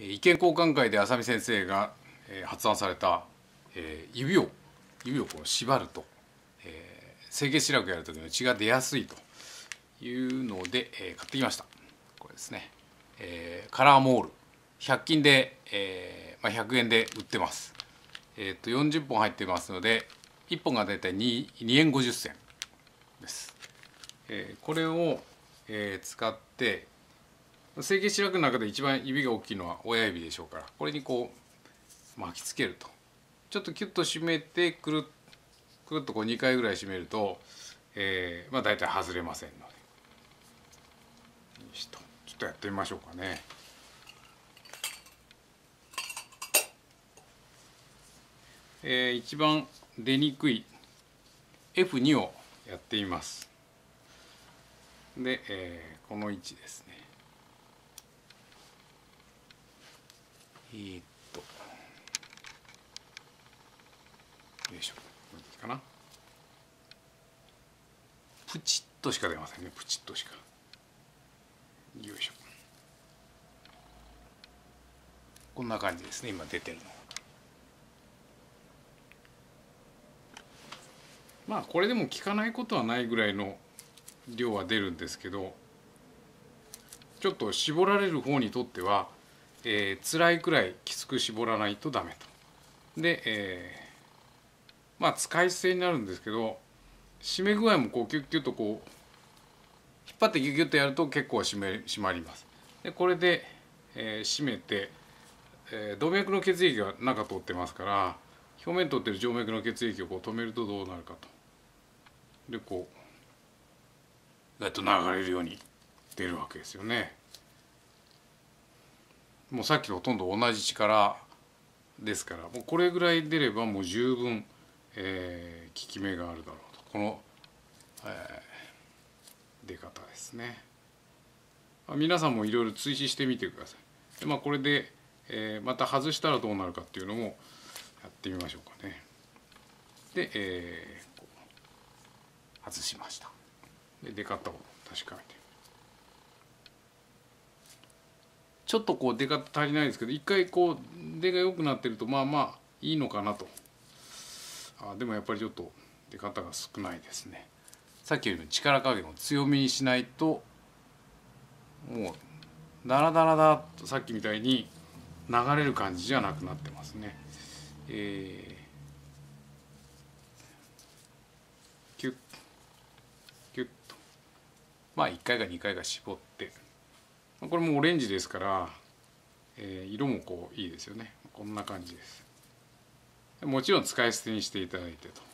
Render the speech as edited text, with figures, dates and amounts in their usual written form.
意見交換会で浅見先生が発案された指をこう縛ると成形白くやる時の血が出やすいというので買ってきました。これですね、カラーモール100均で100円で売ってます。40本入ってますので1本がだいたい2円50銭です。これを使って成形白くの中で一番指が大きいのは親指でしょうから、これにこう巻きつけると、ちょっとキュッと締めてくるっとこう2回ぐらい締めると、大体外れませんので、ちょっとやってみましょうかね。一番出にくい F2 をやってみます。で、この位置ですね。よいしょ、これでいいかな。プチッとしか出ませんね。プチッとしか。よいしょ。こんな感じですね。今出てるの。まあこれでも効かないことはないぐらいの量は出るんですけど、ちょっと絞られる方にとっては、辛いくらいきつく絞らないとダメと。で、使い捨てになるんですけど、締め具合もこうキュッキュッとこう引っ張ってギュギュッとやると結構締まります。でこれで、締めて、動脈の血液が中通ってますから、表面通ってる静脈の血液をこう止めるとどうなるかと。でこうだと流れるように出るわけですよね。もうさっきとほとんど同じ力ですから、もうこれぐらい出ればもう十分、効き目があるだろうと。この、出方ですね。皆さんもいろいろ追試してみてください。でこれで、また外したらどうなるかっていうのもやってみましょうかね。で、外しました。で出方を確かめて。ちょっとこう出方足りないですけど、一回こう出が良くなってるとまあいいのかなと。でもやっぱりちょっと出方が少ないですね。さっきよりも力加減を強めにしないと、もうダラダラダッとさっきみたいに流れる感じじゃなくなってますね。キュッキュッと1回か2回か絞って、これもオレンジですから、色もこういいですよね。こんな感じです。もちろん使い捨てにしていただいてと。